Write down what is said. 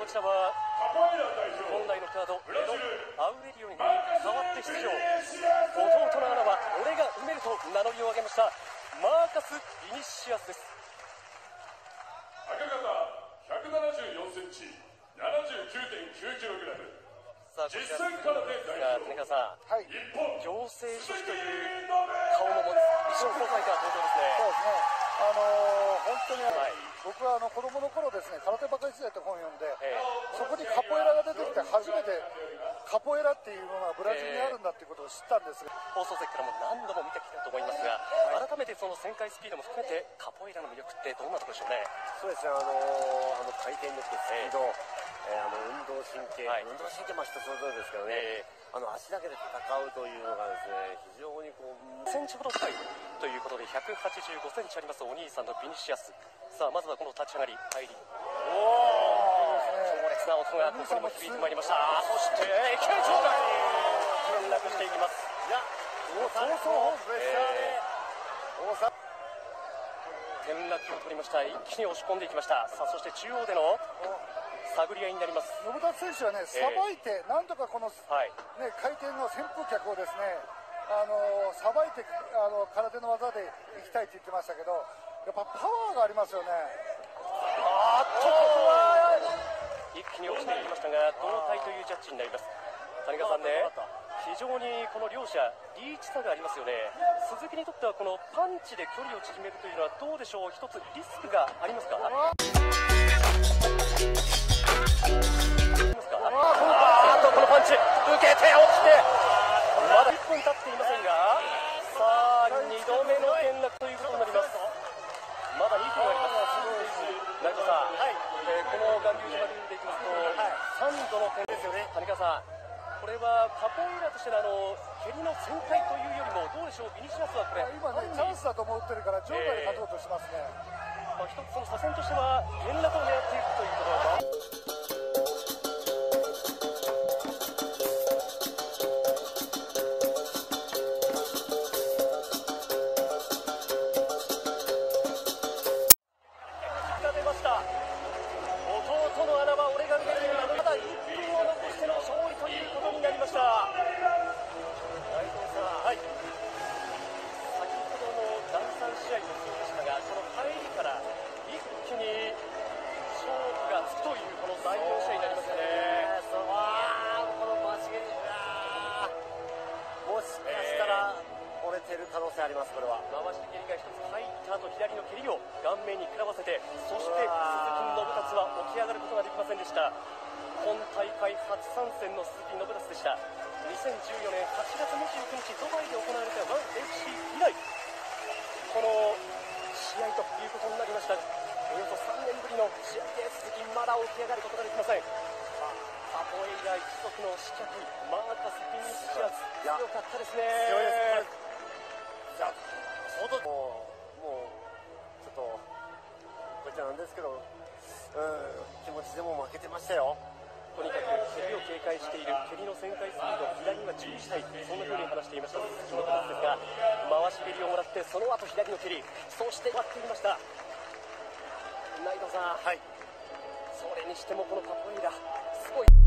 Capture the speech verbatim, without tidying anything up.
こちらは本来のカードエド・アウレリオに代わって出場。弟の穴は俺が埋めると名乗りを上げましたマーカス・ビニシアスです。 赤型ひゃくななじゅうよんセンチ ななじゅうきゅうてんきゅうキログラム。 さあこちら実践空手代表田中さん、 はい、 行政書士という顔も持つ一生ファイター登場ですね。 そうですね。あのー、本当に、 はい、 僕はあの子供の頃ですね、空手バカ時代って本を読んで、 えー、 そこにカポエラが出てきて初めてカポエラっていうものがブラジルにあるんだっていうことを知ったんです。 放送席からも何度も見てきたと思いますが、はい、改めてその旋回スピードも含めてカポエラの魅力ってどんなところでしょうね。 そうですね、あのー、あの回転力、スピード、えー、あの運動神経、はい、運動神経は人それぞれですけどね、えー、あの足だけで戦うというのがですね、非常にこうセンチほど高いということでひゃくはちじゅうごセンチありますお兄さんのビニシアス。さあまずはこの立ち上がり入り、おお強烈な音がここにも響いてまいりました。そして軽長外転落していきます。いやそうそうプレッシャーで転落を取りました。一気に押し込んでいきました。さあそして中央での探り合いになります。 信田選手はね、さばいて、なんとかこの、 はい、 ね、回転の旋風脚をですね、あのさばいてあの空手の技でいきたいって言ってましたけど、やっぱパワーがありますよね。 あーっとここは一気に落ちていきましたが同体というジャッジになります。谷川さんね、非常にこの両者リーチ差がありますよね。鈴木にとってはこのパンチで距離を縮めるというのはどうでしょう、一つリスクがありますか。あーっとこのパンチ受けて落ちてまだいっぷん経っていませんが、さあにどめの転落ということになります。まだにふんあります。成田さん、はい、えー、この巌流島ルールでいきますと、はい、さんどの点ですよね。谷川さん、これはカポエイラとしてのあの蹴りの旋回というよりもどうでしょう、ビニシアスはこれ今ねチャンスだと思ってるから場外で勝とうとしますね。 えーまあ、一つその作戦としては転落を狙っていくということは可能性あります。これは回し蹴りが一つ入った後、左の蹴りを顔面に食らわせて、そして鈴木信達は起き上がることができませんでした。今大会初参戦の鈴木信達でした。にせんじゅうよねんはちがつにじゅうくにちドバイで行われたワン エフシー 以来この試合ということになりました。およそさんねんぶりの試合で鈴木まだ起き上がることができません。カポエイラ一族の刺客マーカス・ビニシアス、強かったですね。 強いです。じゃあもうもうちょっとこいつなんですけど、うん、気持ちでも負けてましたよ。 とにかく蹴りを警戒している、蹴りの旋回スピード左には注意したい、そんな風に話していました鈴木信達ですが、回し蹴りをもらってその後左の蹴り、そして割っていました。内藤さん、はい、それにしてもこのカポエイラすごい。